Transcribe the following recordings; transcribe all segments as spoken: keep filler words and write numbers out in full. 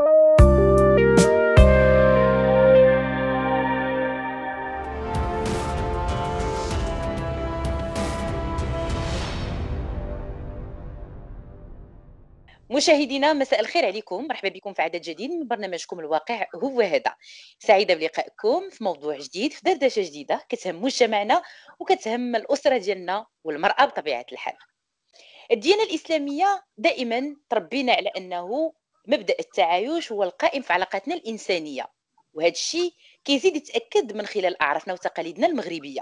مشاهدينا مساء الخير عليكم، مرحبا بكم في عدد جديد من برنامجكم الواقع هو هذا. سعيدة بلقائكم في موضوع جديد، في دردشة جديدة كتهم مجتمعنا وكتهم الأسرة ديالنا والمرأة بطبيعة الحال. الديانة الإسلامية دائما تربينا على أنه مبدأ التعايش هو القائم في علاقاتنا الإنسانية، وهذا الشيء كيزيد يتأكد من خلال أعرافنا وتقاليدنا المغربية.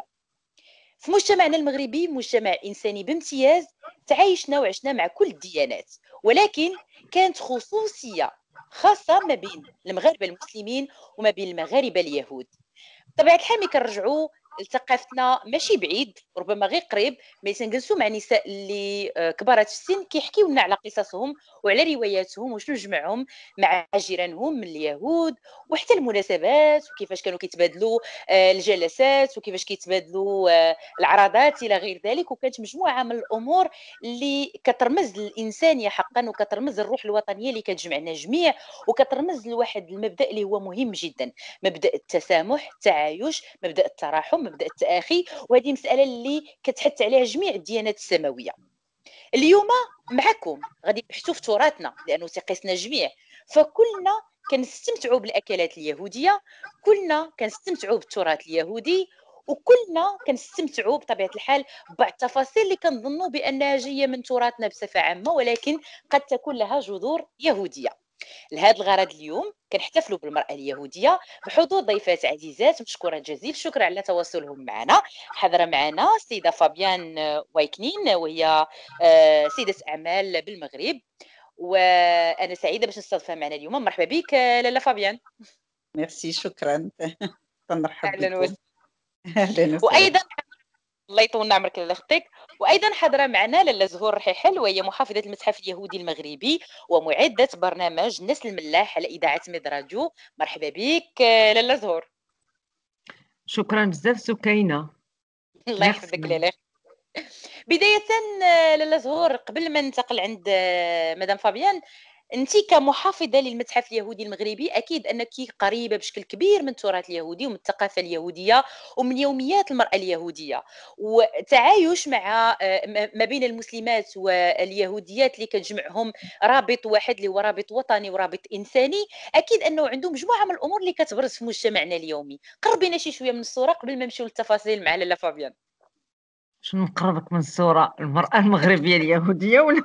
في مجتمعنا المغربي مجتمع إنساني بامتياز، تعايشنا وعشنا مع كل الديانات، ولكن كانت خصوصية خاصة ما بين المغاربة المسلمين وما بين المغاربة اليهود. بطبيعة الحال ملي كنرجعوا لثقافتنا ماشي بعيد، ربما غير قريب، ملي تنجلسوا مع نساء اللي آه، كبارات في السن كيحكيو لنا على قصصهم وعلى رواياتهم وشنو جمعهم مع جيرانهم من اليهود، وحتى المناسبات وكيفاش كانوا كيتبادلوا آه، الجلسات وكيفاش كيتبادلوا آه، العراضات الى غير ذلك. وكانت مجموعه من الامور اللي كترمز للانسانيه حقا، وكترمز الروح الوطنيه اللي كتجمعنا جميع، وكترمز لواحد المبدا اللي هو مهم جدا، مبدا التسامح، التعايش، مبدا التراحم، مبدا التآخي. وهذه مساله اللي كتحث عليها جميع الديانات السماويه. اليوم معكم غادي نبحثوا في تراثنا لانه تقيسنا جميع، فكلنا كنستمتعوا بالاكلات اليهوديه، كلنا كنستمتعوا بالتراث اليهودي، وكلنا كنستمتعوا بطبيعه الحال ببعض التفاصيل اللي كنظنوا بانها جايه من تراثنا بصفه عامه، ولكن قد تكون لها جذور يهوديه. لهذا الغرض اليوم كنحتفلوا بالمرأة اليهودية بحضور ضيفات عزيزات مشكورة جزيل الشكر على تواصلهم معنا. حضر معنا السيدة فابيان وايكنين، وهي آه، سيدة أعمال بالمغرب، وأنا سعيدة باش نستضيفها معنا اليوم. مرحبا بك آه، لاله فابيان. ميرسي، شكرا. تنرحب أهلا بكم. وسهلا. اهلا وسهلا. وأيضا الله يطول عمرك لاله اختك. وايضا حاضره معنا لاله زهور رحيحل، وهي محافظه المتحف اليهودي المغربي ومعده برنامج نسل الملاح على اذاعه ميد راديو. مرحبا بك آه، لاله زهور. شكرا بزاف سكينه. الله يحفظك لاله. بدايه آه، لاله زهور، قبل ما ننتقل عند آه، مدام فابيان، انت كمحافظه للمتحف اليهودي المغربي اكيد انك قريبه بشكل كبير من التراث اليهودي ومن الثقافه اليهوديه ومن يوميات المراه اليهوديه، وتعايش مع آه، ما بين المسلمات واليهوديات اللي كتجمعهم رابط واحد اللي هو رابط وطني ورابط انساني. اكيد انه عندهم مجموعه من الامور اللي كتبرز في مجتمعنا اليومي. قربينا شي شويه من الصوره قبل ما نمشيو للتفاصيل مع لاله فابيان. شنو نقربك من الصورة؟ المرأة المغربية اليهودية ولا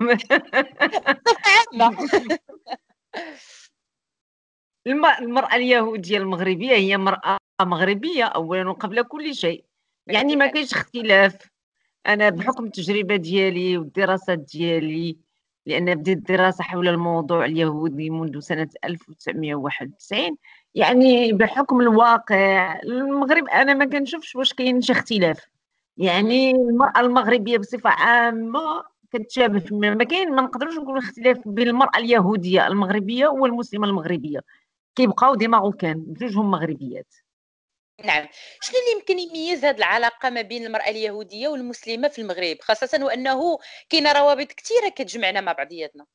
المرأة اليهودية المغربية هي مرأة مغربية أولا وقبل كل شيء، يعني ما كاينش اختلاف. أنا بحكم التجربة ديالي والدراسات ديالي، لأن بديت الدراسة حول الموضوع اليهودي منذ سنة ألف وتسعمائة وواحد وتسعين، يعني بحكم الواقع المغرب أنا ما كنشوفش واش كاين شي اختلاف. يعني المرأة المغربية بصفة عامة كتشابه، ما كاين، ما نقدروش نقولوا اختلاف بين المرأة اليهودية المغربية والمسلمة المغربية، كيبقاو ديما غوكان بجوجهم مغربيات. نعم. شنو اللي يمكن يميز هذه العلاقة ما بين المرأة اليهودية والمسلمة في المغرب، خاصة وأنه كاينة روابط كثيرة كتجمعنا مع بعضياتنا؟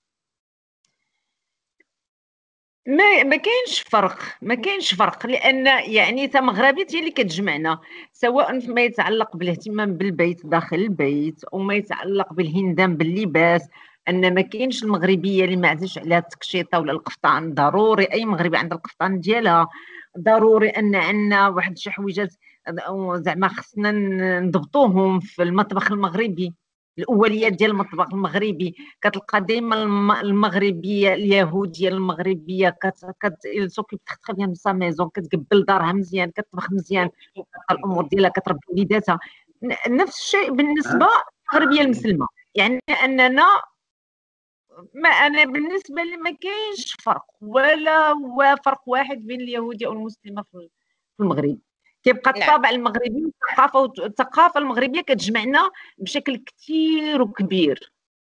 ما ما كاينش فرق، ما كاينش فرق لان يعني تا مغربيات هي اللي كتجمعنا، سواء فيما يتعلق بالاهتمام بالبيت داخل البيت او ما يتعلق بالهندام باللباس. ان ما كاينش المغربيه اللي ما عزيش عليها التكشيطه ولا القفطان، ضروري اي مغربي عندها القفطان ديالها، ضروري ان عندنا واحد شي حويجات زعما خصنا نضبطوهم في المطبخ المغربي. الاوليات ديال المطبخ المغربي كتلقى دائما المغربيه اليهوديه المغربيه كتسوكي تخطخ بها سا ميزون، كتقبل دارها مزيان، كتطبخ مزيان، الامور ديالها كتربي وليداتها. نفس الشيء بالنسبه للمغربيه المسلمه، يعني اننا ما انا بالنسبه لي ما كاينش فرق، ولا هو فرق واحد بين اليهوديه والمسلمه في المغرب. كيبقى الطابع المغربي والثقافه والثقافه المغربيه كتجمعنا بشكل كثير وكبير.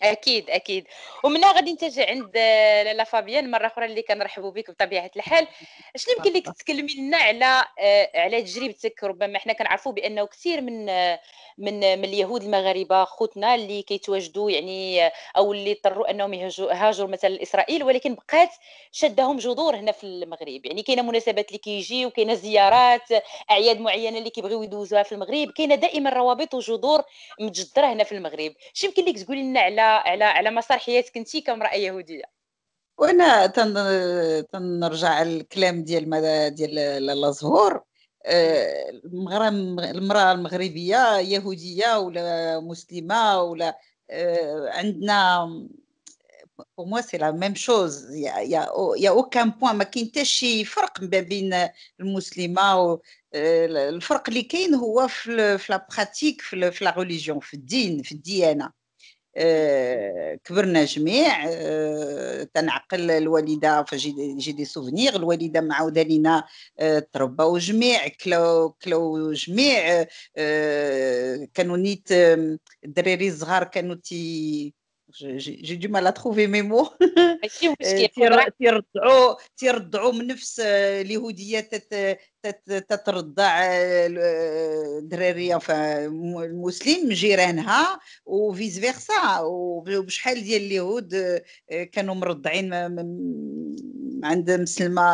اكيد اكيد. ومنها غادي نتجه عند آه، لاله فابيان مره اخرى اللي كنرحبوا بك بطبيعه الحال. شنو يمكن لك تكلمي لنا على آه، على تجربتك؟ ربما حنا كنعرفوا بانه كثير من آه، من من اليهود المغاربه خوتنا اللي كيتواجدوا يعني آه، او اللي اضطروا انهم يهاجروا هاجروا مثلا لاسرائيل، ولكن بقات شدهم جذور هنا في المغرب. يعني كاينه مناسبات اللي كيجيو، كاينه زيارات، اعياد معينه اللي كيبغيو يدوزوها في المغرب، كاينه دائما روابط وجذور متجذره هنا في المغرب. شنو يمكن لك تقولي لنا على على على مسار حياتك انت كامراه يهوديه؟ وانا تن تنرجع الكلام ديال ماذا ديال لاله زهور. مم. آه، المراه المراه المغربيه يهوديه ولا مسلمه ولا آه، عندنا. pour moi c'est la même chose. il y a il y a il y a aucun point ما كاين حتى شي فرق ما بين المسلمه و آه، الفرق اللي كاين هو في في لا براتيك في لا ريليجيون في الدين في الديانه. مم. آه، كبرنا جميع. آه، تنعقل الوالده فجي جي دي سوفنير الوالده معاوده لينا. آه، ترباو جميع كلاو كلاو جميع. آه، كانوا نيت آم، الدراري الصغار كانوا تي جي دو مال تروفي مي مو. ماشي مشكل، خذ راحتك. تيرضعوا تيرضعوا من نفس آه، اليهوديه تت- تت- تترضع آه، الدراريه المسلم جيرانها وفيز فيرسا. وبشحال ديال اليهود آه، كانوا مرضعين م- م- عند مسلمه.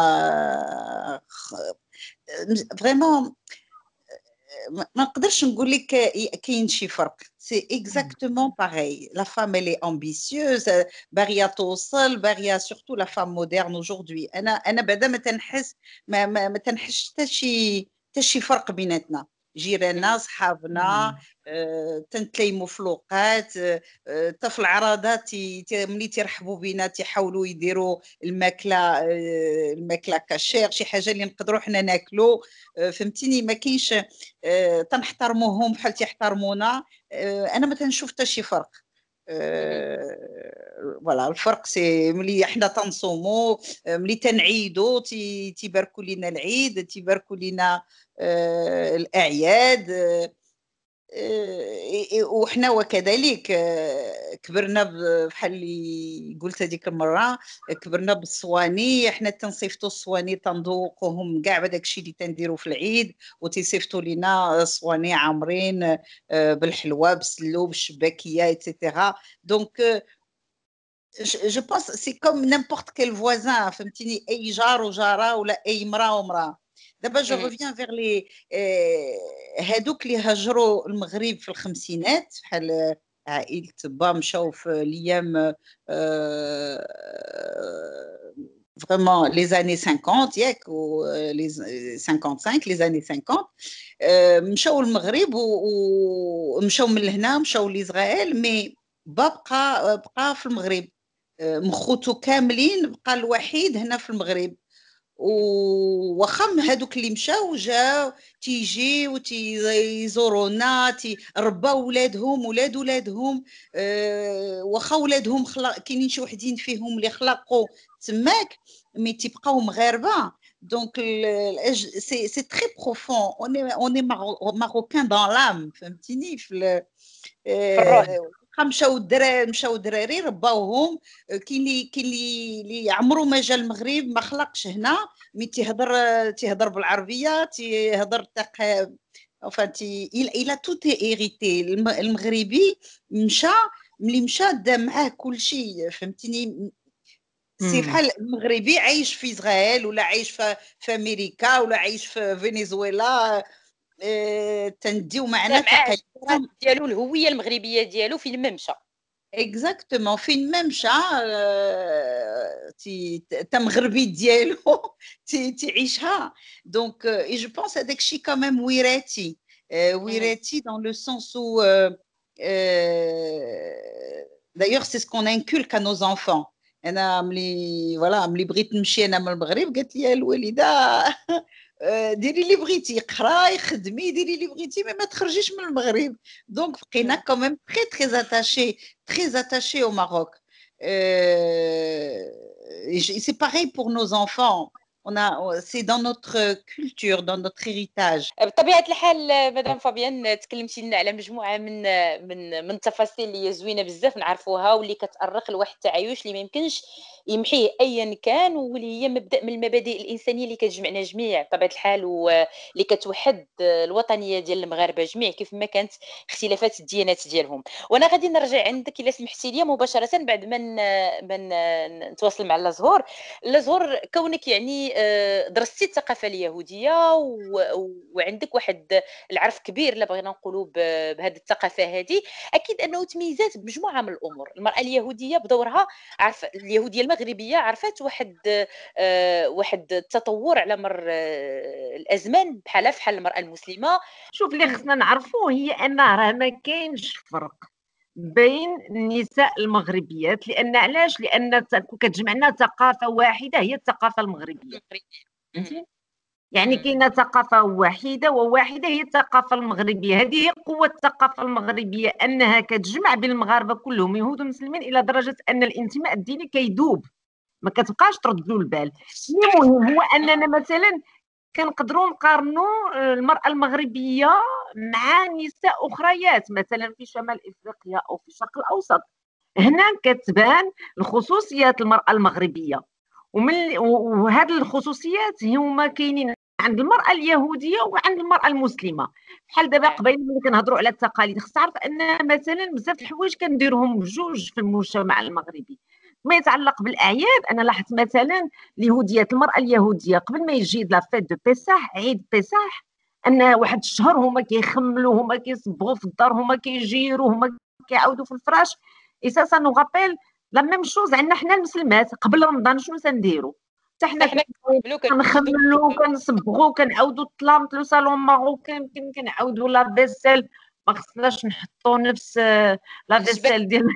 فريمون ما ما نقدرش نقول لك كاين شي فرق. سي اكزاكتومون باغي. لا فام elle est ambitieuse. باغيه توصل باغيه سورتو لا فام مودرن اaujourd'hui. انا انا بعدا ما تنحس ما ما, ما تنحس حتى شي حتى شي فرق بيناتنا. مم. جيراننا صحابنا آه، تنتلايموا في لوقات. آه، حتى في العراضات تي- تي- ملي تيرحبوا بينا تيحاولوا يديروا الماكله آه، الماكله كاشير شي حاجه اللي نقدروا حنا ناكلوا. آه، فهمتيني ما كاينش. آه، تنحترموهم بحال تيحترمونا. آه، انا ما تنشوف حتى شي فرق. مم. آه، فوالا الفرق سي ملي حنا تنصوموا. آه، ملي تنعيدوا تي- تيباركوا لينا العيد تيباركوا لينا آه، الاعياد. آه، آه، وحنا وكذلك آه، كبرنا ب- بحال اللي قلت هذيك المره. كبرنا بالصواني. حنا تنصيفطوا الصواني تنذوقوهم كاع بداك الشيء اللي تنديروا في العيد وتيصيفطوا لنا صواني عامرين آه، بالحلوى بالسلو بالشباكيه ايتترا. دونك جو بونس سي كوم نيمبورت كيل فوازان. فهمتيني اي جار وجاره ولا اي مراه ومراه. دابا جو مم. ريفيان فيغ لي هادوك اللي هاجروا المغرب في الخمسينات بحال عائلة با مشاو في الايام فريمون لي زاني خمسين ياك و لي خمسة وخمسين لي زاني خمسين. آه، مشاو المغرب و- ومشاو من لهنا مشاو لإسرائيل. مي با بقى بقى في المغرب. آه، مخوتو كاملين بقى الوحيد هنا في المغرب. وخم هذوك اللي مشاو جاو تيجي وتيزورونا تي رباو ولادهم ولاد ولادهم. أه واخا ولادهم خلق كاينين شي وحدين فيهم اللي خلقوا تماك مي تيبقاو مغاربه. دونك سي سي تري بروفون. اوني اوني ماروكان دون لام. فهمتيني في في الروح. آه، مشاو الدراري مشاو الدراري رباوهم. آه، كاين اللي كاين اللي اللي عمرو ما جا المغرب ما خلقش هنا. مي تيهضر تيهضر بالعربيه تيهضر تق enfin تي il il a tout hérité. الم- المغربي مشى ملي مشى دا معاه كل شيء. فهمتيني سي مم. بحال المغربي عايش في اسرائيل ولا عايش في, في امريكا ولا عايش في فنزويلا. آه، تنديو معنا معاه تقاليد. التراث ديالو، الهويه المغربيه ديالو فين ما مشى. اكزاكتومون فين ما مشى آه، تي تا مغربي ديالو تي تعيشها. دونك اي جو بونس هذاك الشيء كمان وراثي. آه، مم. وراثي dans le sens où euh, euh, d'ailleurs c'est ce qu'on inculque à nos enfants. انا ملي فوالا ملي بغيت نمشي انا من المغرب قالت لي الوالده آه، ديري اللي بغيتي قراي خدمي ديري اللي بغيتي مي ما تخرجيش من المغرب. دونك بقينا مم. كوميم تري تري اتاشي très attaché au Maroc. Euh, c'est pareil pour nos enfants. on a c'est dans notre culture, dans notre héritage. بطبيعه الحال مدام فابيان تكلمتي لنا على مجموعه من من من التفاصيل اللي هي زوينه بزاف نعرفوها واللي كتأرخ لواحد التعايش اللي ما يمكنش يمحيه ايا كان، واللي هي مبدا من المبادئ الانسانيه اللي كتجمعنا جميع بطبيعه الحال، واللي كتوحد الوطنيه ديال المغاربه جميع كيف ما كانت اختلافات الديانات ديالهم. وانا غادي نرجع عندك الا سمحتي لي مباشره بعد ما من نتواصل مع لازهور. لازهور كونك يعني درستي الثقافه اليهوديه وعندك واحد العرف كبير لا بغينا نقولوا بهذه الثقافه هذه، اكيد انه تميزات بمجموعه من الامور. المراه اليهوديه بدورها عرف اليهوديه المغربيه عرفت واحد آه واحد التطور على مر آه الازمان بحال بحال المراه المسلمه. شوف اللي خصنا نعرفوه هي ان راه ما كاينش فرق بين النساء المغربيات، لان علاش؟ لان كتجمعنا ثقافه واحده هي الثقافه المغربيه. فهمتي؟ يعني كاينه ثقافه واحده وواحده هي الثقافه المغربيه. هذه هي قوه الثقافه المغربيه، انها كتجمع بين المغاربه كلهم يهود ومسلمين الى درجه ان الانتماء الديني كيدوب، ما كتبقاش ترد له البال. المهم هو اننا مثلا كنقدروا نقارنوا المراه المغربيه مع نساء اخريات مثلا في شمال افريقيا او في الشرق الاوسط. هنا كتبان الخصوصيات المراه المغربيه، ومن وهذه الخصوصيات هما كاينين عند المراه اليهوديه وعند المراه المسلمه. بحال دابا قبيله ملي كنهضروا على التقاليد، خص تعرف ان مثلا بزاف الحوايج كنديروهم بجوج في المجتمع المغربي. ما يتعلق بالاعياد، انا لاحظت مثلا اليهوديات المراه اليهوديه قبل ما يجي لا فيت دو بيساح عيد بيساح ان واحد الشهر هما كيخملوا، هما كيصبغوا في الدار، هما كيجيروا، هما كيعاودوا في الفراش. اي سا سا نو غابيل لا ميم شوز عندنا حنا المسلمات قبل رمضان شنو تنديروا؟ حتى حنا كنخملوا كنصبغوا كنعاودوا الطلامط لو صالون ماروكان كنعاودوا لا فيسيل. ما خصناش نحطوا نفس لا فيسيل ديال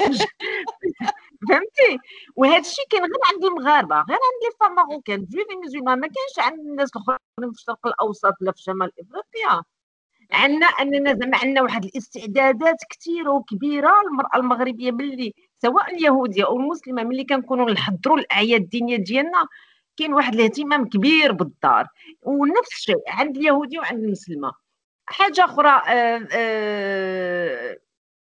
فهمتي؟ وهذا الشيء كاين غير عند المغاربه، غير عند لي فام ماروكان جويفي مزيومان، ما كاينش عند الناس الاخرين في الشرق الاوسط لا في شمال افريقيا. عندنا اننا زعما عندنا واحد الاستعدادات كثيره وكبيره. المراه المغربيه ملي سواء اليهوديه او المسلمه ملي كنكونوا نحضروا الاعياد الدينيه ديالنا كاين واحد الاهتمام كبير بالدار، ونفس الشيء عند اليهوديه وعند المسلمه. حاجه اخرى آآ آآ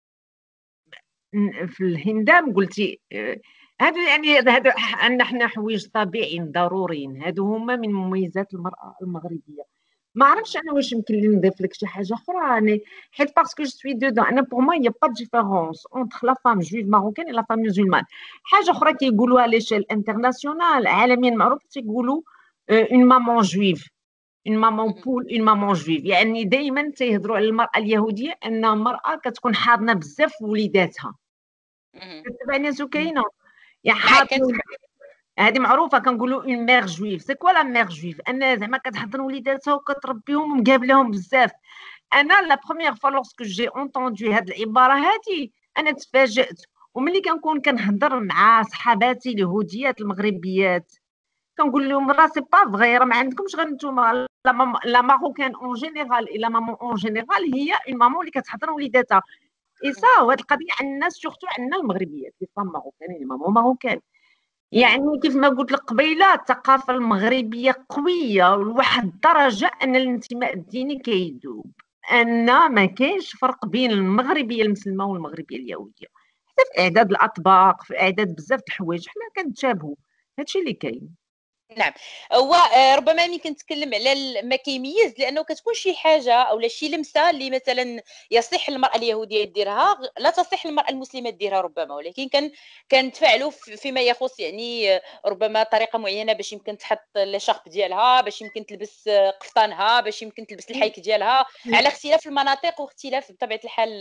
في الهندام قلتي هادو يعني هادو عندنا حنا حوايج طبيعيين ضروريين، هادو هما من مميزات المراه المغربيه. ما عرفتش انا واش يمكن لي نضيف لك شي حاجه اخرى راني حيت باسكو جو سوي دودون. انا بور موا يا با ديفيرونس اونتر لا فام جويف ماروكان لا فام مسلمان. حاجه اخرى كيقولوها ليشيل انترناسيونال عالميا معروف تيقولوا اون مامون جويف، اون مامون بول، اون مامون جويف. يعني دائما تيهضروا على المراه اليهوديه ان المراه كتكون حاضنه بزاف وليداتها. كتبعني زكينه يعني حاضنه هذه معروفه كنقولوا اون مير جويف. سي كوا لا مير جويف؟ ان زعما كتحضن وليداتها وكتربيهم ومقابلهم بزاف. انا لا بروميير فوا لورسكو جي اونطوندو هاد العباره هذه انا تفاجات، وملي كنكون كنهضر مع صحاباتي اليهوديات المغربيات كنقول لهم راه سي با فغي، راه ما عندكمش غير نتوما لا ماروكان اون جينيرال الا مامون اون جينيرال هي اون مامون اللي كتحضن وليداتها. اي سا وهاد القضيه عند الناس سورتو عندنا المغربيات لي فام ماروكانين مامون ماروكان. يعني كيف ما قلت لك قبيله الثقافه المغربيه قويه لواحد الدرجه ان الانتماء الديني كيدوب، ان ما كاينش فرق بين المغربيه المسلمه والمغربيه اليهوديه. حتى في اعداد الاطباق، في اعداد بزاف د الحوايج حنا كنتشابهوا. هادشي اللي كاين. نعم، هو ربما يمكن نتكلم على ما كيميز، لانه كتكون شي حاجه او شي لمسه اللي مثلا يصح المراه اليهوديه ديرها لا تصح المراه المسلمه ديرها ربما، ولكن كان كنتفاعلوا فيما يخص يعني ربما طريقه معينه باش يمكن تحط الشرب ديالها، باش يمكن تلبس قفطانها، باش يمكن تلبس الحيك ديالها، على اختلاف المناطق واختلاف بطبيعه الحال.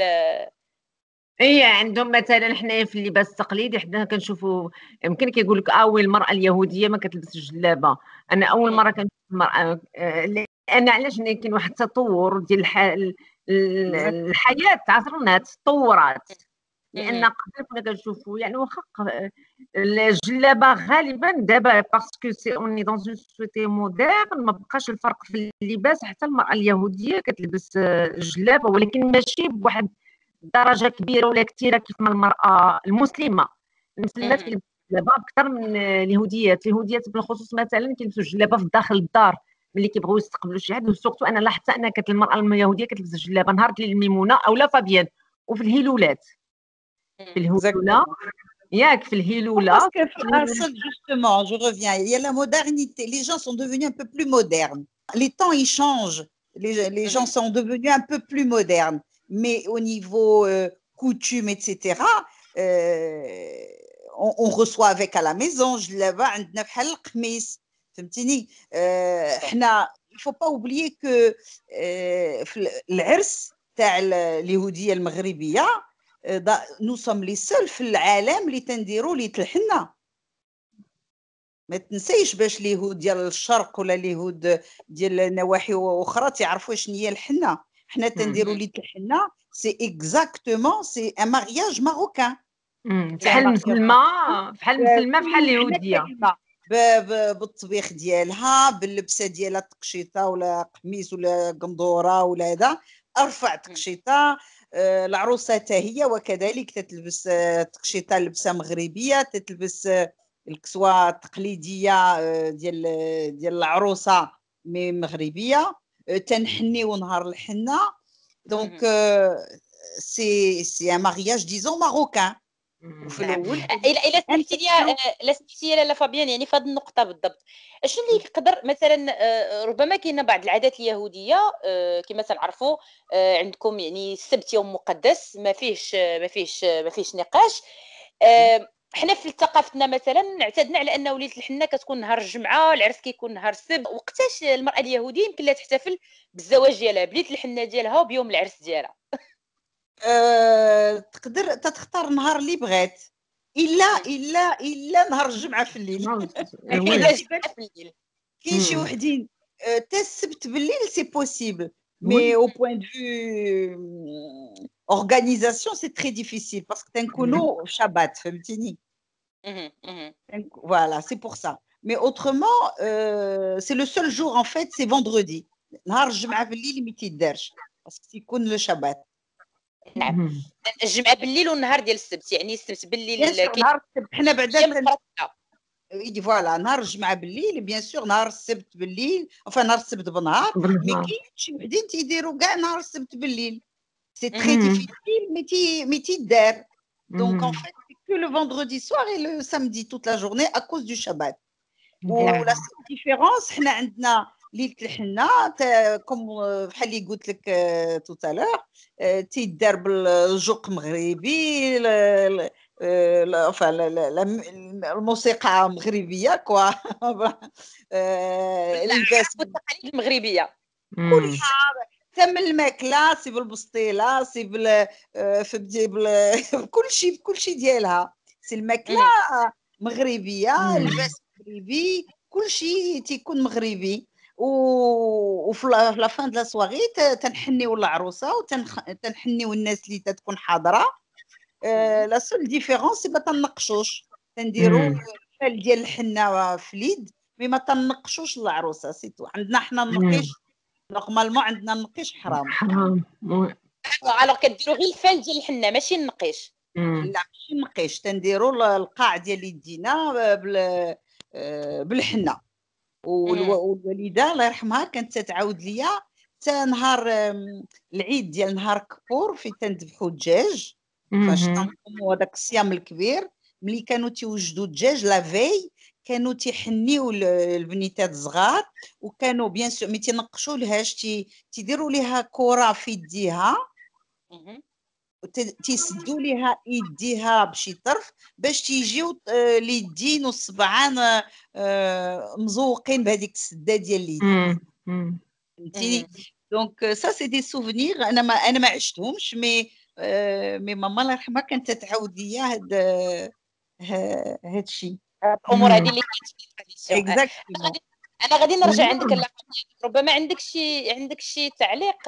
اي عندهم مثلا حنايا في اللباس التقليدي حنا كنشوفوا يمكن كيقول لك اه وي المراه اليهوديه ما كتلبسش الجلابه. انا اول مره كنشوف المراه لان علاش كاين واحد التطور ديال الحياه تعصرنات تطورات. لان قبل كنا كنشوفوا يعني واخا الجلابه غالبا دابا باسكو سي اوني دون اون سوسيتي موديرن ما بقاش الفرق في اللباس. حتى المراه اليهوديه كتلبس الجلابه ولكن ماشي بواحد درجه كبيره ولا كثيره كيف ما المراه المسلمه. المسلمات الجلابه اكثر من اليهوديات. اليهوديات بالخصوص مثلا كيلبسوا الجلابه في داخل الدار ملي كيبغيو يستقبلوا شي حد، وسورتو انا لاحظت ان كانت المراه اليهوديه كتلبس الجلابه نهار الميمونه اولا فابيان، وفي الهيلولات في الهيلوله ياك في الهيلوله. Parce que ah, ça, justement, je reviens. Il y a la modernité. Les gens sont devenus un peu plus modernes. Les temps, ils changent. Les, les gens sont devenus un peu plus modernes. Mais au niveau euh, coutume, et cetera, euh, on, on reçoit avec à la maison. Je l'avais عندنا بحال القميص. فهمتيني؟ احنا il faut pas oublier que في العرس تاع اليهوديه المغربيه nous sommes les seuls في العالم اللي تنديروا ليت الحنه. ما تنسيش باش اليهود ديال الشرق ولا اليهود ديال نواحي اخرى تعرفوا شنو هي الحنه. حنا تنديروا ليت الحنه سي اكزاكتومون سي ان مارياج ماروكان. بحال المسلمه بحال المسلمه بحال اليهوديه بالطبيخ ديالها باللبسه ديالها تقشيطه ولا قميص ولا قندوره ولا هذا ارفع تقشيطه. العروسه حتى هي وكذلك تتلبس تقشيطه لبسه مغربيه، تتلبس الكسوه التقليديه ديال ديال العروسه مي مغربيه. تنحنيو نهار الحنه دونك سي سي ان مارياج ديزون ماروكان. وفي الاول الى الى سمحتي لي لا سمحتي لي لا فابيان، يعني في هذه النقطه بالضبط شنو اللي يقدر مثلا ربما كاينه بعض العادات اليهوديه كما تنعرفوا عندكم، يعني السبت يوم مقدس ما فيهش ما فيهش ما فيهش نقاش. حنا في ثقافتنا مثلا اعتدنا على ان وليله الحنه كتكون نهار الجمعه، العرس كيكون نهار السبت. وقتاش المراه اليهوديه يمكن لها تحتفل بالزواج ديالها بليله الحنه ديالها وبيوم العرس ديالها؟ أه تقدر تختار نهار اللي بغات الا الا الا نهار الجمعه في الليل. الا الجمعه في الليل كاين شي وحدين حتى السبت بالليل سي بوسيبل، مي او بوين دو فيو اورغانيزاسيون سي تري ديفيسيل باسكو تنكونوا شابات. فهمتيني؟ فوالا سي بور سا. مي اوترومون سي لو سول جور ان فيت سي فوندردي. نهار الجمعه بالليل ما تيدارش باسكو تيكون لو شابات. نعم الجمعه بالليل والنهار ديال السبت، يعني السبت بالليل نهار السبت حنا بعدا يدي فوالا نهار الجمعه بالليل بيان سور نهار السبت بالليل enfin نهار السبت بنهار. مي كاين شي وحدين تيديروا كاع نهار السبت بالليل سي تري ديفيسيل مي تي مي تيدار. دونك ان فيت que le vendredi soir et le samedi toute la journée à cause du Shabbat. و la seule différence حنا عندنا ليله الحنه كوم بحال اللي قلت لك توت الور تيدار بالجوق مغربي، الموسيقى مغربيه كوا اللباس والتقاليد المغربيه كلها تم الماكله سي بالبسطيله سي بال بكل شيء بكل شيء ديالها. سي الماكله مغربيه، اللباس مغربي، كل شيء تيكون مغربي. وفي لا فان دو لا سواغي تنحنيو العروسه وتنحنيو الناس اللي تتكون حاضره. لا سول ديفيرونس ما تنقشوش، تنديروا الحال ديال الحنه في اليد مي ما تنقشوش العروسه سيتو. عندنا حنا النقيش نورمالمون عندنا النقيش حرام حرام. الوغ كديروا غير الفال ديال الحنه ماشي النقيش؟ لا ماشي النقيش، تنديروا القاع ديال يدينا بالحنه. والوالده الله يرحمها كانت تتعاود ليا حتى نهار العيد ديال نهار كبور في تنذبحوا الدجاج فاش تنصوموا هذاك الصيام الكبير. ملي كانوا تيوجدوا الدجاج لافي كانوا تيحنيو البنيتات الصغار وكانوا بيان سور مي تينقشوا لهاش تي تيديروا ليها كره في يديها تيسدوا ليها يديها بشي طرف باش تيجيو اليدين والصبعان مزوقين بهذيك السده ديال اليد. فهمتيني؟ دونك سا سي دي سوفونير انا ما انا ما عشتهمش مي مي ماما الله يرحمها كانت تتعاود ليا هاد هاد الشيء الامور هذه اللي كاين اكزاكتلي. انا غادي نرجع عندك لا ربما عندك شي عندك شي تعليق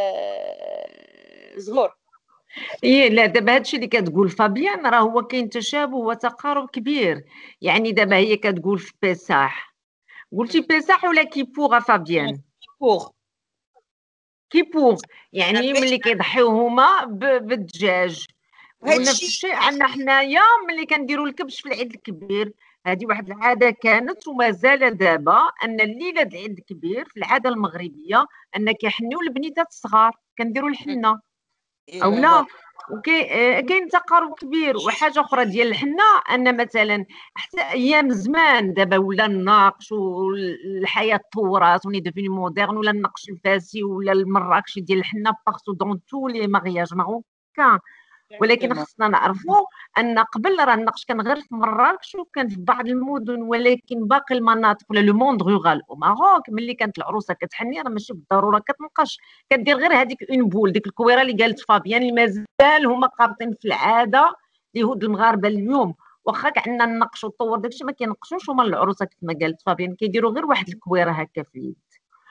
زهور؟ ايه لا دابا هادشي اللي كتقول فابيان راه هو كاين تشابه وتقارب كبير. يعني دابا هي كتقول في بيساح، قلتي بيساح ولا كيبور فابيان؟ كيبور كيبور يعني ملي كيضحيو هما بالدجاج وهذا ونفس الشيء الشيء عندنا حنايا ملي كنديروا الكبش في العيد الكبير. هذه واحد العاده كانت وما زال دابا، ان الليله د العيد الكبير في العاده المغربيه ان كيحنيو البنيتات الصغار كنديروا الحنه او لا. وكاين تقارب كبير. وحاجه اخرى ديال الحنه ان مثلا حتى ايام زمان دابا ولا النقش والحياه تطورات وني ديفيني مودرن، ولا النقش الفاسي ولا المراكشي ديال الحنه بارتو دون تو لي مارياج ماروكان. ولكن خصنا نعرفوا ان قبل راه النقش كان غير في مراكش وكان في بعض المدن، ولكن باقي المناطق ولا لو موند روغال او ماروك ملي كانت العروسه كتحني راه ماشي بالضروره كتنقش، كدير غير هذيك اون بول، ديك الكويره اللي قالت فابيان اللي مازال هما قابطين في العاده اليهود المغاربه اليوم. واخا عندنا النقش وطور داكشي ما كينقشوش هما العروسه كيف ما قالت فابيان، كيديروا غير واحد الكويره هكا في اليد.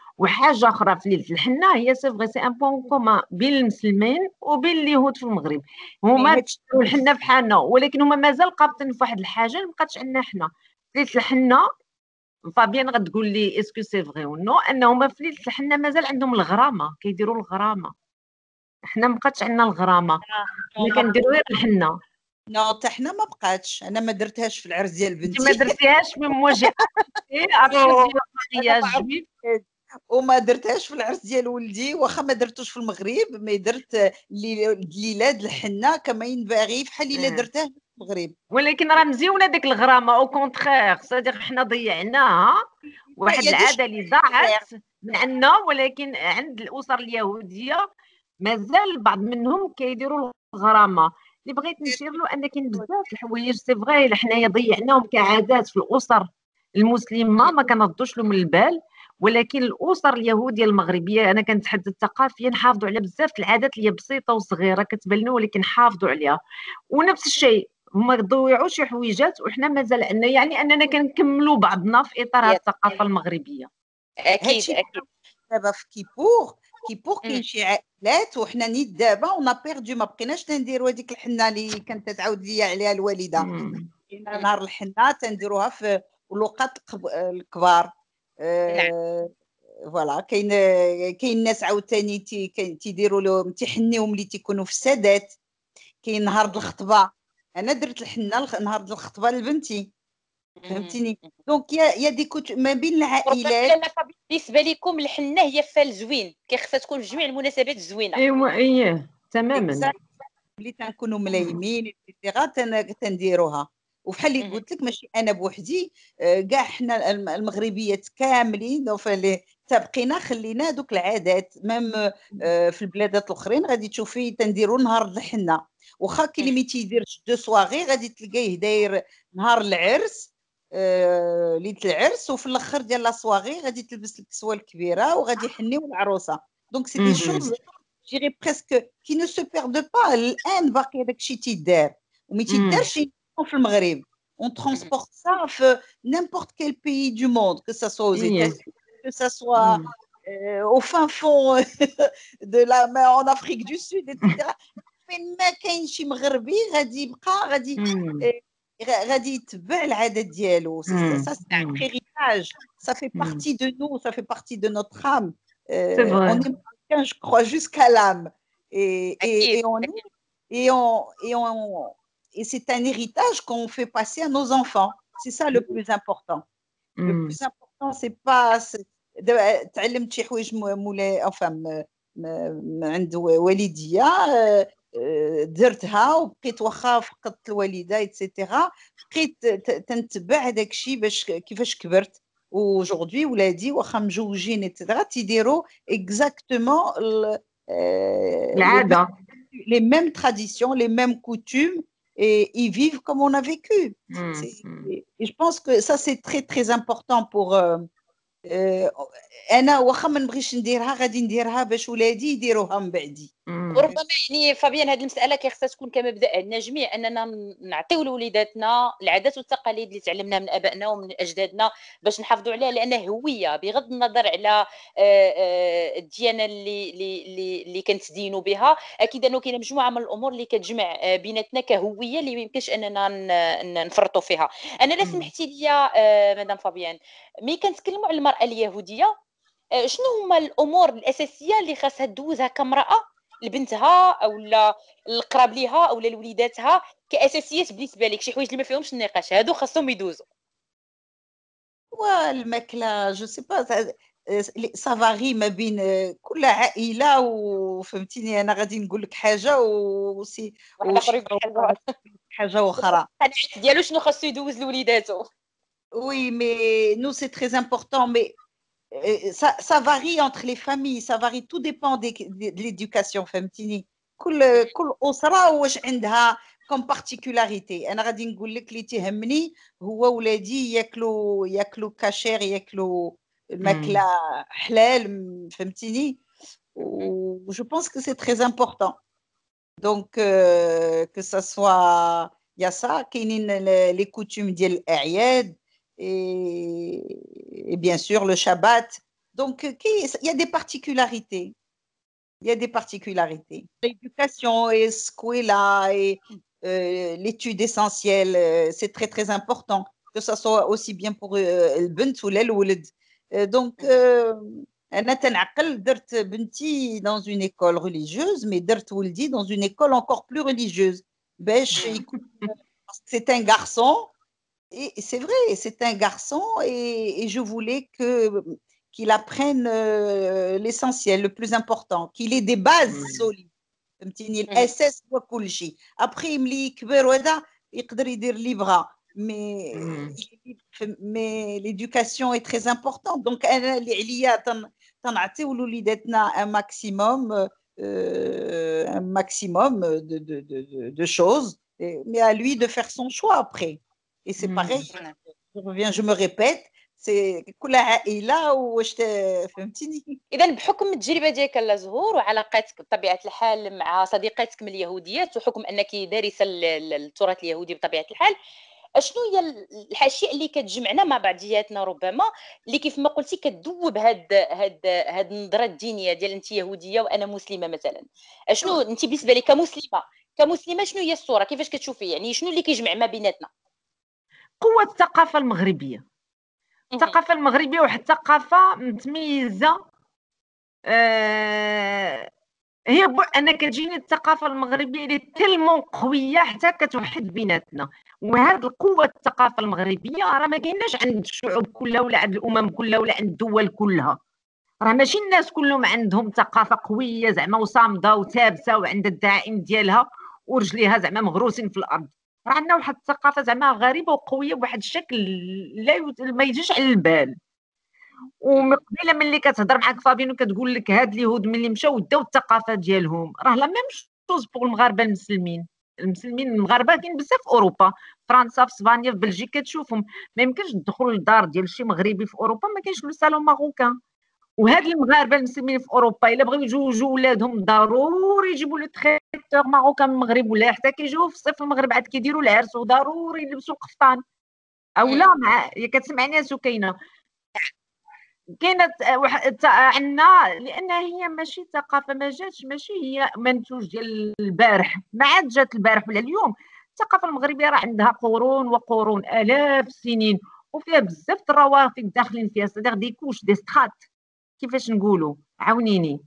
وحاجه اخرى في ليله الحنه هي سي فغي سي ان بوين كومان بين المسلمين وبين اليهود في المغرب، هما داروا الحنه في حالنا ولكن هما مازال قابطين في واحد الحاجه اللي مابقاتش عندنا حنا في ليله الحنه. فابيان غتقول لي اسكو سي فغي و نو انهما في ليله الحنه مازال عندهم الغرامه، كيديروا الغرامه. حنا مابقاتش عندنا الغرامه، حنا كنديروا غير الحنه. نو حتى حنا ما بقاتش، انا ما درتهاش في العرس ديال انت ما بنتي درتيهاش من مواجهه العرس ديال المارياج جويف وما درتهاش في العرس ديال ولدي، واخا ما درتوش في المغرب، مي درت ليله د الحنه كما ينبغي بحال الا درته في المغرب. ولكن راه مزيونه ديك الغرامه او كونترير، صديق حنا ضيعناها واحد العاده اللي ضاعت من عندنا، ولكن عند الاسر اليهوديه مازال بعض منهم كيديروا الغرامه. اللي بغيت نشير له ان كاين بزاف الحوايج سي فغي حنايا ضيعناهم كعادات في الاسر المسلمه ما كنردوش لهم البال، ولكن الاسر اليهوديه المغربيه انا كنتحدث ثقافيا حافظوا على بزاف العادات اللي بسيطه وصغيره كتبان لنا ولكن حافظوا عليها. ونفس الشيء هما ضيعوا شي حويجات وحنا مازال عندنا، يعني اننا كنكملوا بعضنا في اطار هذه الثقافه المغربيه. اكيد اكيد. دابا في كيبور كيبور كاين شي عائلات وحنا نيت دابا ونا بيردو ما بقيناش تنديروا هذيك الحنه اللي كانت تعاود ليا عليها الوالده. كاين نهار الحنه تنديروها في الوقت الكبار. نعم فوالا كاين كاين ناس عاوتاني تيديروا لهم تيحنيو ملي تيكونوا في السادات. كاين نهار الخطبه، انا درت الحنه نهار الخطبه لبنتي، فهمتيني. دونك يا يا دي كنت ما بين العائلات. بالنسبه لكم الحنه هي فال زوين كيخصها تكون في جميع المناسبات الزوينه. ايوا اييه تماما. ملي تنكونوا ملايمين ايتترا تنديروها. وفحال اللي قلت لك ماشي انا بوحدي، كاع حنا المغربيات كاملين فاللي تبقينا خلينا دوك العادات. ميم في البلادات الاخرين غادي تشوفي تنديروا نهار الحنه، واخا كاين اللي ما تيديرش دو سواغي غادي تلقايه داير نهار العرس ليله العرس، وفي الاخر ديال لا سواغي غادي تلبس الكسوه الكبيره وغادي يحنيو العروسه. دونك سي دي شوز جيري بريسك كي نو سو بيرد با. الان باقي داكشي تيدار وما تيدارش في المغرب. on transporte ça في n'importe quel pays du monde, que ça soit aux États-Unis, que ça soit euh, au fin fond de la mer en Afrique du Sud, et cetera. فين ما كاين شي مغربي غادي يبقى غادي غادي يتبع العادات ديالو. ça c'est un héritage, ça fait partie de nous, ça fait partie de notre âme. euh, on est marocain, je crois, jusqu'à l'âme, et, et, et on est et on et on et c'est un héritage qu'on fait passer à nos enfants. C'est ça le plus important. Le plus important c'est pas تعلمت شي حوايج مولاي enfin عند والديا درتها وبقيت واخا فقدت الوالده ايتترا بقيت تنتبع داك الشيء باش كيفاش كبرت. وجوردي ولادي واخا مجوجين ايتترا تيديروا اكزاكتومون العاده les mêmes traditions, les mêmes coutumes, et ils vivent comme on a vécu. Mm. Et je pense que ça c'est très très important pour euh, انا واخا ما نبغيش نديرها غادي نديرها باش ولادي يديروها من بعدي. وربما يعني فابيان هذه المساله كيخصها تكون كمبدا عندنا جميع اننا نعطيو لوليداتنا العادات والتقاليد اللي تعلمناها من ابائنا ومن اجدادنا باش نحافظوا عليها، لانها هويه بغض النظر على الديانه اللي اللي اللي كنتدينوا بها. اكيد انه كاينه مجموعه من الامور اللي كتجمع بيناتنا كهويه اللي ما يمكنش اننا نفرطوا فيها. انا لا سمحتي لي مدام فابيان مي كنتكلموا على المراه اليهوديه، شنو هما الامور الاساسيه اللي خاصها دوزها كامراه لبنتها اولا القراب ليها اولا لوليداتها كاساسيات بالنسبه لك، شي حوايج اللي ما فيهمش النقاش هادو خاصهم يدوزوا؟ والماكله جو سي با سافاري ما بين كل عائله، وفهمتيني انا غادي نقول لك حاجه وسي واحد اخر وشي يقول حاجه حاجه اخرى. القناعات ديالو شنو خاصو يدوز لوليداتو؟ Oui, mais nous, c'est très important. Mais euh, ça, ça varie entre les familles. Ça varie. Tout dépend des- de, de l'éducation فهمتيني. كل كل أسرة واش عندها comme particularité. أنا غادي نقول لك اللي تهمني هو ولادي ياكلوا ياكلوا كاشير، ياكلوا الماكلة حلال، م- فهمتيني. و je pense que c'est très important. Donc euh, que ça soit il y a ça كاينين ل- les coutumes ديال الأعياد et, et bien sûr le Shabbat. Donc euh, qui- il y a des particularités. Il y a des particularités. L'éducation est ce qu'elle là et euh, l'étude essentielle, euh, c'est très très important que ça soit aussi bien pour euh, البنت ولا الولد. Euh, donc euh, أنا تنعقل درت بنتي dans une école religieuse mais درت ولدي dans une école encore plus religieuse باش يكون parce que c'est un garçon et et c'est vrai, c'est un garçon et, et je voulais que qu'il apprenne euh, l'essentiel, le plus important, qu'il ait des bases solides. فهمتيني الاساس هو كل شيء. ابخي ملي يكبر وهذا يقدر يدير اللي بغا مي مي ليدوكاسيون اي تري امبورطون. دونك انا اللي عليا تن- تنعطيو لوليداتنا ان ماكسيموم un maximum de, de, de, de, de choses, et- mais à lui de faire son choix après. Et c'est pareil, je reviens, je me répète, c'est كل عائلة واش ت- فهمتيني. اذا بحكم التجربه ديالك لا زهور وعلاقاتك بطبيعه الحال مع صديقاتك من اليهوديات وحكم انك دارسه ال- ال- التراث اليهودي بطبيعه الحال، شنو هي ال- الاشياء اللي كتجمعنا مع بعضياتنا ربما اللي كيف ما قلتي كتذوب هاد هاد هاد النظره الدينيه ديال انت يهوديه وانا مسلمه مثلا؟ شنو انت بالنسبه لك كمسلمه كمسلمه شنو هي الصوره كيفاش كتشوفي؟ يعني شنو اللي كيجمع ما بيناتنا؟ قوة الثقافة المغربية. الثقافة المغربية واحد الثقافة متميزة. آه هي بو انا كتجيني الثقافه المغربيه اللي تلمون قويه حتى كتوحد بيناتنا. وهاد القوه الثقافه المغربيه راه ما كايناش عند الشعوب كلها ولا عند الامم كلها ولا عند الدول كلها. راه ماشي الناس كلهم عندهم ثقافه قويه زعما وصامده وثابته وعندها الدعائم ديالها ورجليها زعما مغروسين في الارض. راه عندنا واحد الثقافه زعما غريبه وقويه بواحد الشكل لا يت... ما يجيش على البال. ومن قبيله ملي كتهضر معاك فابينو كتقول لك هاد اليهود ملي مشاو داو الثقافه ديالهم راه لا ميم شوز بوغ المغاربه المسلمين. المسلمين المغاربه كاين بزاف في اوروبا، فرنسا، في اسبانيا، في بلجيكا كتشوفهم. ما يمكنش تدخل للدار ديال شي مغربي في اوروبا ما كاينش لو سالون ماروكان. وهاد المغاربه المسلمين في اوروبا الا بغاو يجوجوا ولادهم ضروري يجيبوا لو تريتور ماروكان من المغرب، ولا حتى كيجيو في الصيف المغرب عاد كيديروا العرس وضروري يلبسوا القفطان. او لا مع يا كتسمعني سكينه كاينه واحد عندنا لان هي ماشي ثقافه ما جاتش ماشي هي منتوج ديال البارح ما عاد جات البارح ولا اليوم. الثقافه المغربيه راه عندها قرون وقرون الاف السنين وفيها بزاف الروافد داخلين فيها صديق دي كوش دي سترات كيفاش نقولوا عاونيني.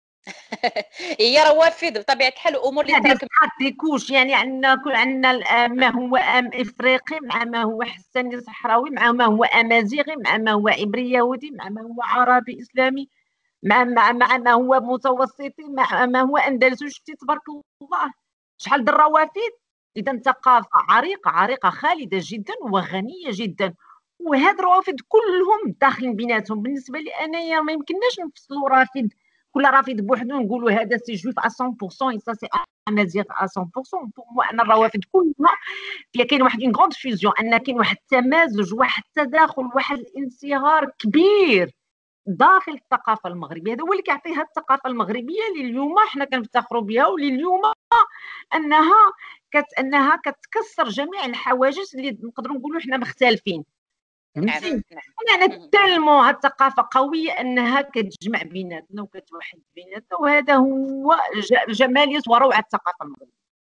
هي روافد بطبيعه الحال الامور اللي دي تراكم. سترات دي كوش يعني عندنا كل عندنا ما هو ام افريقي مع ما هو حساني صحراوي مع ما هو امازيغي مع ما هو عبري يهودي مع ما هو عربي اسلامي مع مع مع ما هو متوسطي مع ما هو اندلسي. شفتي تبارك الله شحال د الروافد. اذا ثقافه عريقه عريقه خالده جدا وغنيه جدا وهاد الروافد كلهم داخلين بيناتهم. بالنسبه لي انايا ما يمكنناش نفصلوا رافد كل رافد بوحدو نقولوا هذا سي جوف مية بالمية سا سي امازيغ مية بالمية. بور موا ان الروافد كلها فيها كاين واحد اون غروند فيوزيون ان كاين واحد التمازج واحد التداخل واحد الانصهار كبير داخل الثقافه المغربيه. هذا هو اللي كيعطيها الثقافه المغربيه اللي اليوم حنا كنفتخروا بها واللي اليوم انها كت انها كتكسر جميع الحواجز اللي نقدروا نقولوا حنا مختلفين. فهمتي؟ انا تلمو هاد الثقافه قويه انها كتجمع بيناتنا وكتوحد بيناتنا وهذا هو جماليه وروعه الثقافه المغربيه.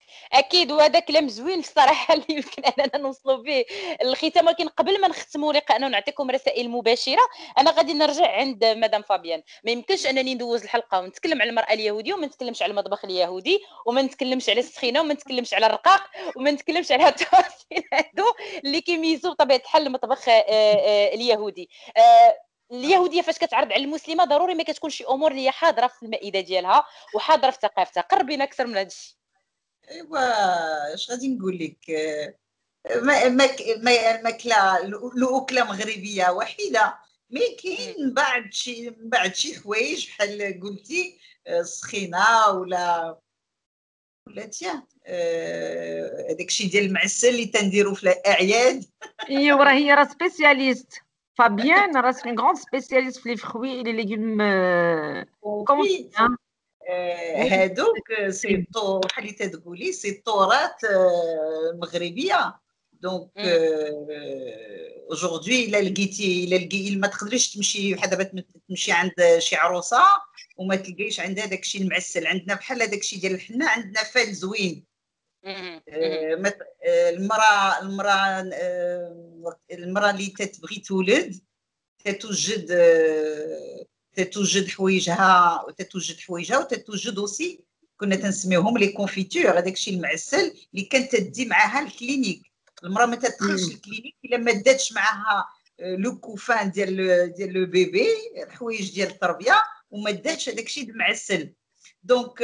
اكيد، وهذا كلام زوين الصراحه اللي يمكن اننا نوصلوا به الختام. ولكن قبل ما نختموا لقاءنا ونعطيكم رسائل مباشره، انا غادي نرجع عند مدام فابيان. ما يمكنش انني ندوز الحلقه ونتكلم على المراه اليهوديه وما نتكلمش على المطبخ اليهودي، وما نتكلمش على السخينه، وما نتكلمش على الرقاق، وما نتكلمش على هاد التفاصيل هادو اللي كيميزوا بطبيعه الحال المطبخ آه، آه، اليهودي. آه، اليهوديه فاش كتعرض على المسلمه ضروري ما كتكون شي امور اللي هي حاضره في المائده ديالها وحاضره في ثقافتها. قربينا اكثر من هذا الشيء. ايوا اش غادي نقول لك، ما ما ما- الماكله الاكله مغربيه وحيده، مي كاين من بعد شي من بعد شي حوايج بحال قلتي، آه، السخينه ولا ولا تيا آه، هذاك الشيء ديال المعسل اللي تنديرو في الاعياد. ايوا راه هي راه سبيسياليست فابيان، راه سي غون سبيسياليست في لي فخوي لي ليغوم. كومون وفي آه، هادوك سي طو بحال اللي تتقولي سي التراث آه، المغربيه. دونك اجوردي الا لقيتي الا لقيتي ما تقدريش تمشي بحال دابا تمشي عند شي عروسه وما تلقايش عندها داك الشيء المعسل. عندنا بحال هذاك الشيء ديال الحنه، عندنا فال زوين. مهم. آه، مت- آه، المراه المراه آه، المراه اللي تتبغي تولد تتوجد آه، تتوجد حوايجها وتتوجد حوايجها وتتوجد اوسي كنا تنسميوهم لي كونفيتور، هذاك الشيء المعسل اللي كانت تدي معاها الكلينيك. المراه ما تدخلش الكلينيك الا ما داتش معاها آه، لو كوفان ديال ديال لو بيبي، الحوايج ديال التربيه، وما داتش هذاك الشيء المعسل. دونك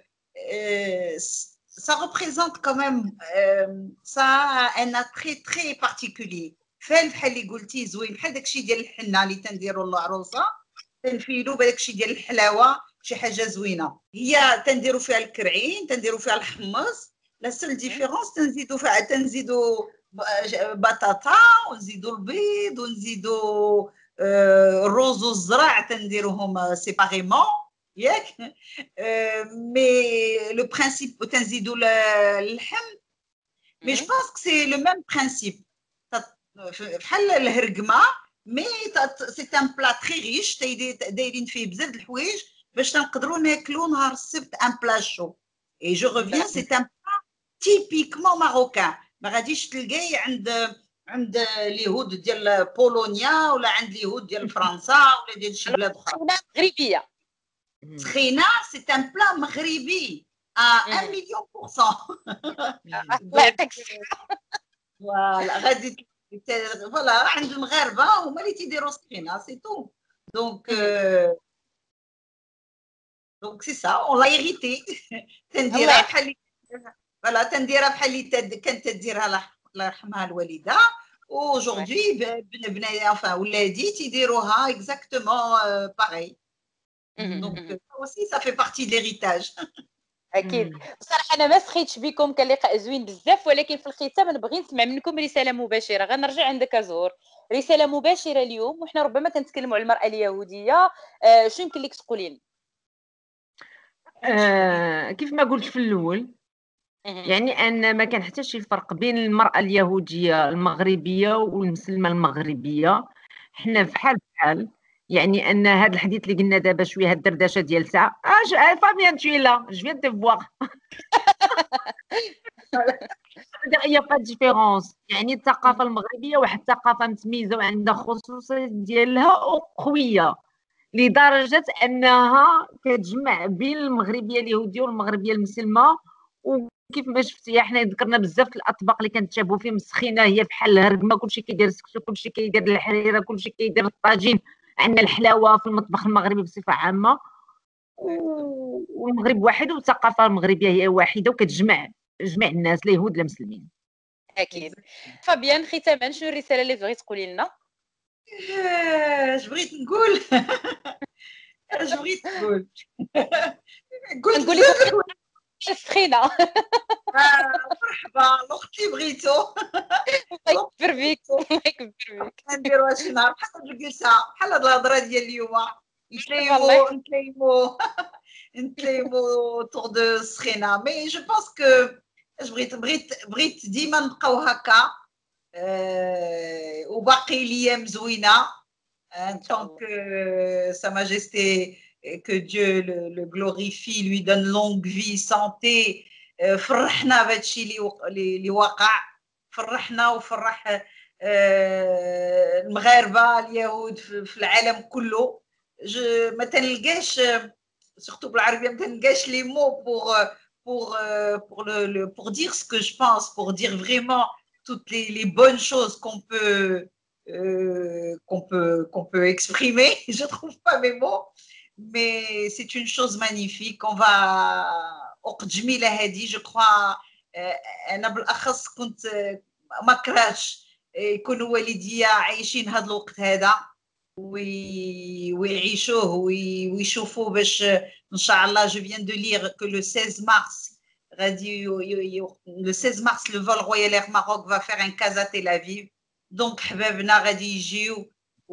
ça représente quand même euh, ça a un attrait très particulier. فال بحال اللي قلتي زوين، بحال داكشي ديال الحنه اللي تنديروا للعروسه، تنفيلو بداكشي ديال الحلاوه، شي حاجه زوينه. هي تنديروا فيها الكرعين، تنديروا فيها الحمص. لا سول ديفيرونس تنزيدوا فيها تنزيدوا بطاطا، ونزيدوا البيض، ونزيدوا آه، الرز والزرع تنديروهم سيباريمون ياك. مي لو برينسيپ تنزيدوا اللحم. مي جو بونس كو سي لو ميم برينسيپ بحال الهرقمه. مي سي ان بلا تري ريش، دايرين فيه بزاف د الحوايج باش تنقدروا ناكلوا نهار السبت ان بلا شو. اي جو ريفيان سي ان بلا تيبيكمون ماروكان. ما غاديش تلقاي عند عند اليهود ديال بولونيا ولا عند اليهود ديال فرنسا ولا ديال شي بلاد اخرى. مغربيه. سخينه سي ان بلا مغربي ا واحد مليون بورسون. الله يعطيك الصحه. فوالا غادي فوالا عند المغاربه هما اللي تيديروا السخينه سي تو. دونك دونك سي سا اون لا هيريتي. تنديرها بحال فوالا تنديرها بحال اللي كانت تديرها الله يرحمها الوالده. وجوردي بنات enfin ولادي تيديروها اكزاكتومون باغي. دونك aussi ça fait partie de l'héritage. اكيد. بصراحه انا ما سخيتش بكم، كان لقاء زوين بزاف، ولكن في الختام نبغي نسمع منكم رساله مباشره. غنرجع عندك زهور، رساله مباشره اليوم، وحنا ربما كنتكلموا على المراه اليهوديه. آه شنو يمكن لك تقولي لنا؟ آه كيف ما قلت في الاول، يعني ان ما كان حتى شي فرق بين المراه اليهوديه المغربيه والمسلمه المغربيه. حنا بحال بحال. يعني ان هذا الحديث اللي قلنا دابا شويه، هاد الدردشه ديال ساعه اه فابيان tu es là je viens de te voir. هي با ديفيرونس. يعني الثقافه المغربيه واحد الثقافه متميزه وعندها خصوصيه ديالها قويه لدرجه انها كتجمع بين المغربيه اليهوديه والمغربيه المسلمه. وكيف ما شفتي حنا ذكرنا بزاف الاطباق اللي كنتشابهوا فيهم. السخينه هي بحال الهرقمه، كلشي كيدير السكسو، كلشي كيدير الحريره، كلشي كيدير الطاجين. عندنا الحلاوه في المطبخ المغربي بصفه عامه، والمغرب واحد والثقافه المغربيه هي واحده وكتجمع جميع الناس لا يهود لا مسلمين. اكيد. فابيان ختاما شنو الرساله اللي بغيتي تقولي لنا؟ اش بغيت نقول؟ اش بغيت نقول؟ قلت نقول لكم بزاف د السخينه. مرحبا الاخت اللي بغيتو. الله يكبر بيك، الله يكبر بيك. نديروا شي نهار بحال الجلسه بحال هاد الهضره ديال اليوم، نتلايمو نتلايمو نتلايمو طور دو السخينه. مي جو بونس كو اش بغيت بغيت بغيت ديما نبقاو هكا. وباقي ليام زوينه en tant que Sa Majesté, que Dieu le, le glorifie, lui donne longue vie, santé, فرحنا بهذا الشيء اللي وق- اللي اللي وقع. فرحنا وفرح آه، المغاربه اليهود في في العالم كله. je- ما تنلقاش surtout بالعربيه ما تنلقاش les mots pour pour euh, pour le, le- pour dire ce que je pense, pour dire vraiment toutes les, les bonnes choses qu'on peut euh, qu'on peut qu'on peut exprimer. Je trouve pas mes mots, mais c'est une chose magnifique. On va وقت جميله هذه جو كخوا. انا بالاخص كنت آه، ما كرهتش يكونوا والديا عايشين هذا الوقت هذا وي- ويعيشوه وي- ويشوفوه باش ان شاء الله. جو فيان دو لير كو لو seize مارس غادي يو- يو- يو- لو seize مارس لو فول رويال اير ماروك va faire un كازا تل افيف. دونك حبابنا غادي يجيو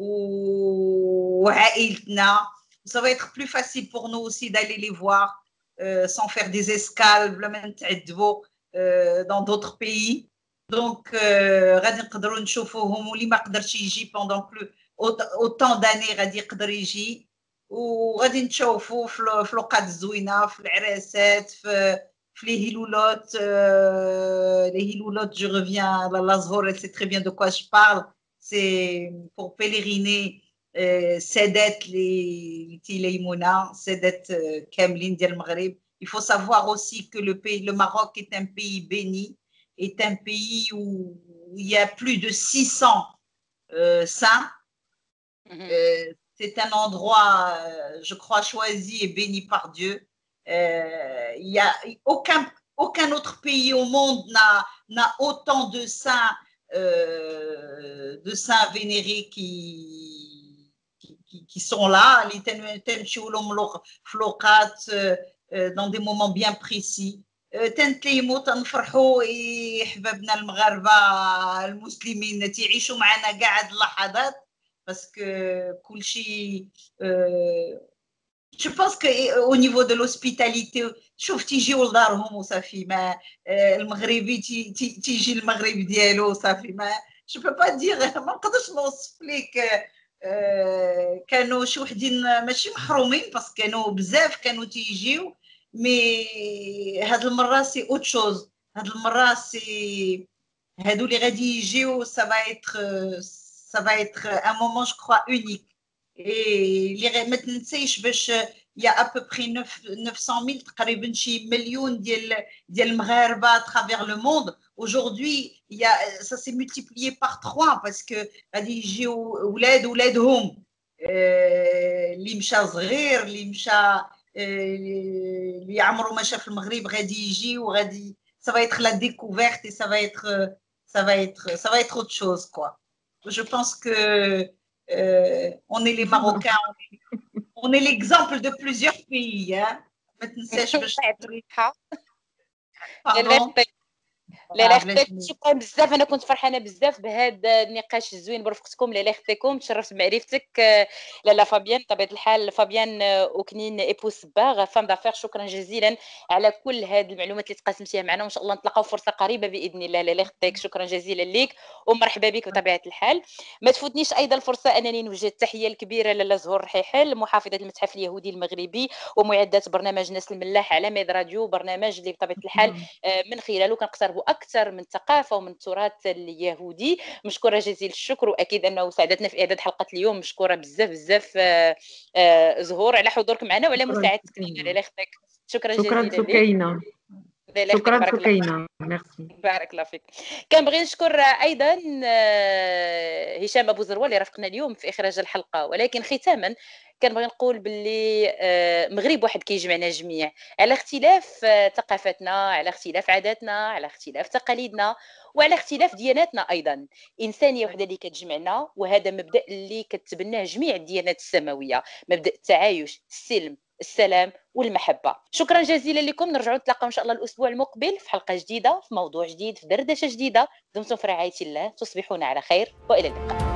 و- وعائلتنا. Ça va être plus facile pour nous aussi d'aller les voir euh, sans faire des escales بلا ما نتعذبوا euh, dans d'autres pays. دونك euh, غادي نقدروا نشوفوهم، واللي ما قدرش يجي pendant plus autant d'années غادي يقدر يجي، وغادي نتشوفوا في ال- في الاوقات الزوينه، في العراسات، في في les hiloulottes. euh, les hiloulottes, je reviens à la Lazhor, elle sait très bien de quoi je parle. C'est pour pèleriner euh, سادات اللي تيليمونا، سادات euh, كاملين ديال المغرب. Il faut savoir aussi que le pays, le Maroc est un pays béni, est un pays où il y a plus de six cents euh, saints. مهم. Euh, c'est un endroit, euh, je crois, choisi et béni par Dieu. Euh, il y a aucun, aucun autre pays au monde n'a, n'a autant de saints, euh, de saints vénérés qui, qui, qui- qui sont là. اللي تن- تمشيو لهم لوق- في الأوقات، euh, euh, dans des moments bien précis. euh, تنتلايموا تنفرحوا. إيه، حبابنا المغاربة المسلمين تعيشوا معنا كاع هاد اللحظات باسكو كل شيء. جو بونس كو او نيفو دو لوسبيتاليتي شوف تيجيو لدارهم وصافي. ما آه، المغربي تي- تي- تيجي المغرب ديالو وصافي. ما جو بو با دير ما نقدرش نوصف ليك. آه، كانوا شي وحدين ماشي محرومين باسكو كانوا بزاف كانوا تيجيو، مي هاد المره سي اوت شوز. هاد المره سي هادو اللي غادي يجيو ça va être euh, ça va être un moment je crois unique. et اللي غا- ما تنسيش باش il y a à peu près neuf cent mille تقريبا شي مليون ديال ديال المغاربه à travers le monde. Aujourd'hui il y a ça s'est multiplié par trois parce que غادي يجيو ولاد ولادهم آه، اللي مشى صغير اللي مشى آه، اللي عمره ما شاف المغرب غادي يجي وغادي ça va être la découverte et ça va être ça va être ça va être autre chose quoi. Je pense que euh, on est les Marocains, on est, on est l'exemple de plusieurs pays hein. ما تنساش باش تقري. الله pardon. لاله آه، بلاش اختك شكرا بزاف. انا كنت فرحانه بزاف بهذا النقاش الزوين برفقتكم. لاله اختكم تشرفت بمعرفتك. آه، لاله فابيان بطبيعه الحال فابيان آه، اوكنين ايبو صباغ فام دافير. شكرا جزيلا على كل هذه المعلومات اللي تقاسمتيها معنا، وان شاء الله نتلاقاو فرصه قريبه باذن الله. لاله اختك شكرا جزيلا ليك ومرحبا بك بطبيعه الحال. ما تفوتنيش ايضا الفرصه انني نوجه التحيه الكبيره لاله زهور رحيحل محافظه المتحف اليهودي المغربي ومعدات برنامج نسل الملاح على ميد راديو، برنامج اللي بطبيعه الحال آه، من خلاله كنقتربوا اكثر من الثقافه ومن التراث اليهودي. مشكوره جزيل الشكر، واكيد انه ساعدتنا في اعداد حلقه اليوم. مشكوره بزاف بزاف آه، آه، زهور على حضورك معنا وعلى شكرا مساعدتك لنا. سكينة. لاله اختك شكرا شكرا جزيلا لك. سكينة. لاله اختك شكرا بارك الله فيك. سكينة. ميرسي. بارك الله فيك. كنبغي نشكر ايضا آه، هشام ابو زروه اللي رافقنا اليوم في اخراج الحلقه. ولكن ختاما كنبغي نقول باللي آه، مغرب واحد كيجمعنا جميع على اختلاف آه، ثقافتنا، على اختلاف عاداتنا، على اختلاف تقاليدنا، وعلى اختلاف دياناتنا ايضا. انسانيه وحده اللي كتجمعنا، وهذا مبدا اللي كتبناه جميع الديانات السماويه، مبدا التعايش، السلم، السلام والمحبه. شكرا جزيلا لكم. نرجعوا نتلاقاو ان شاء الله الاسبوع المقبل في حلقه جديده، في موضوع جديد، في دردشه جديده. دمتم في رعايه الله، تصبحون على خير والى اللقاء.